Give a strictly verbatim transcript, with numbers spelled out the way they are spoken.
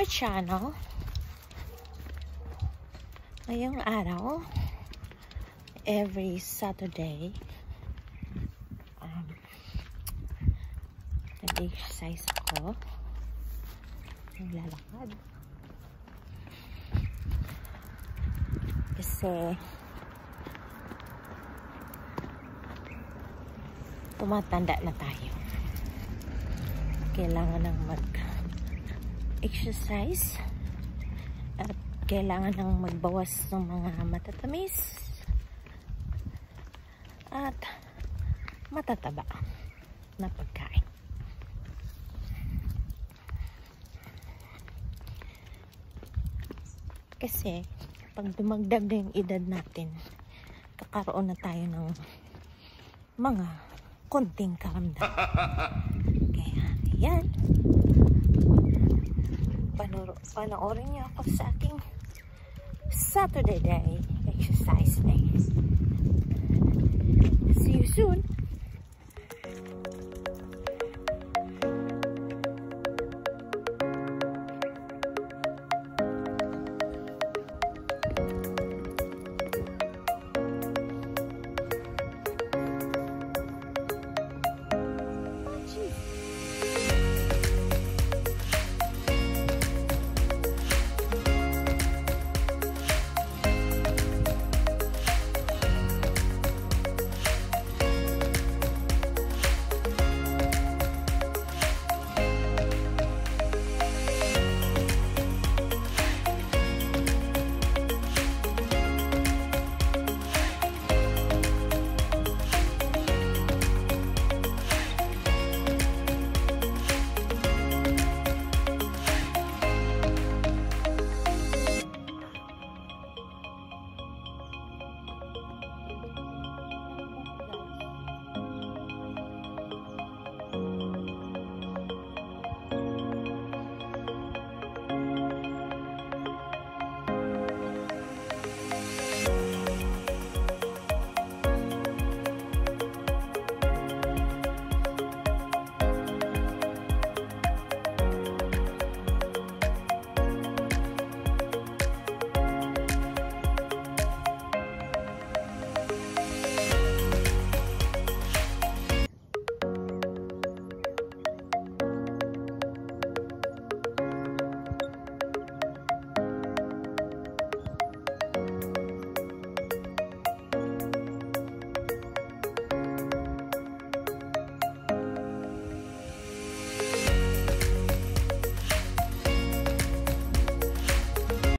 my channel. Ngayong araw, every Saturday, um, nag-exercise ako. Naglalakad. Kasi tumatanda na tayo. Kailangan nang mag-exercise at kailangan nang magbawas ng mga matatamis at matataba na pagkain. Kasi pag dumagdag na yung edad natin, kakaroon na tayo ng mga konting karamdaman. Kaya yan, Panoro, panoorin niyo ako sa aking Saturday day exercise day. See you soon!